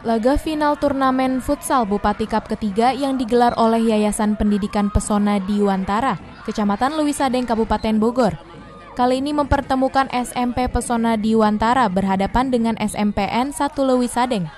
Laga final turnamen futsal Bupati Cup ketiga yang digelar oleh Yayasan Pendidikan Pesona Diwantara, Kecamatan Lewisadeng, Kabupaten Bogor. Kali ini mempertemukan SMP Pesona Diwantara berhadapan dengan SMPN 1 Lewisadeng.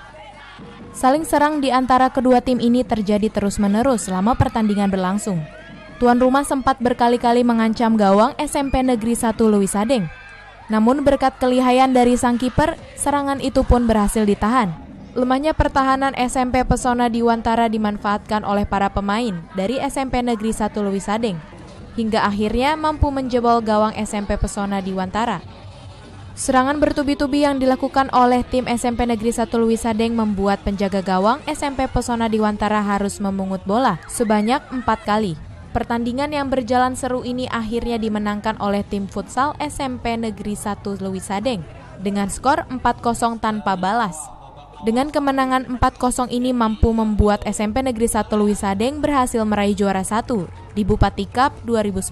Saling serang di antara kedua tim ini terjadi terus-menerus selama pertandingan berlangsung. Tuan rumah sempat berkali-kali mengancam gawang SMP Negeri 1 Lewisadeng. Namun berkat kelihayan dari sang kiper, serangan itu pun berhasil ditahan. Lemahnya pertahanan SMP Pesona Diwantara dimanfaatkan oleh para pemain dari SMP Negeri 1 Lewisadeng, hingga akhirnya mampu menjebol gawang SMP Pesona Diwantara. Serangan bertubi-tubi yang dilakukan oleh tim SMP Negeri 1 Lewisadeng membuat penjaga gawang SMP Pesona Diwantara harus memungut bola sebanyak 4 kali. Pertandingan yang berjalan seru ini akhirnya dimenangkan oleh tim futsal SMP Negeri 1 Lewisadeng dengan skor 4-0 tanpa balas. Dengan kemenangan 4-0 ini mampu membuat SMP Negeri 1 Lewisadeng berhasil meraih juara 1 di Bupati Cup 2019.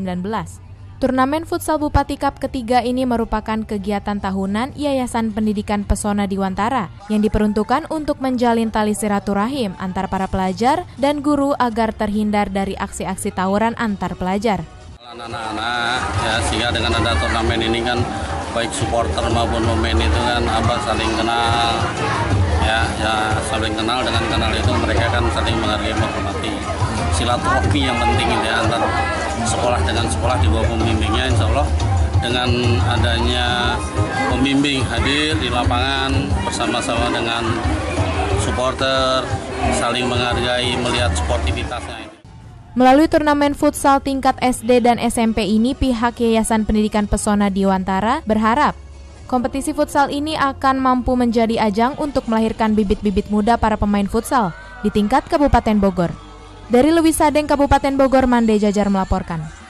Turnamen futsal Bupati Cup ketiga ini merupakan kegiatan tahunan Yayasan Pendidikan Pesona Diwantara yang diperuntukkan untuk menjalin tali silaturahim antar para pelajar dan guru agar terhindar dari aksi-aksi tawuran antar pelajar. Anak-anak ya, sehingga dengan ada turnamen ini kan baik supporter maupun pemain itu kan saling kenal. Ya saling kenal, dengan kenal itu mereka kan saling menghargai, menghormati. Silaturahmi yang penting itu ya, antar sekolah dengan sekolah di bawah pembimbingnya. Insya Allah dengan adanya pembimbing hadir di lapangan bersama-sama dengan supporter, saling menghargai, melihat sportivitasnya. Melalui turnamen futsal tingkat SD dan SMP ini, pihak Yayasan Pendidikan Pesona Diwantara berharap kompetisi futsal ini akan mampu menjadi ajang untuk melahirkan bibit-bibit muda para pemain futsal di tingkat Kabupaten Bogor. Dari Lewisadeng, Kabupaten Bogor, Mande Jajar melaporkan.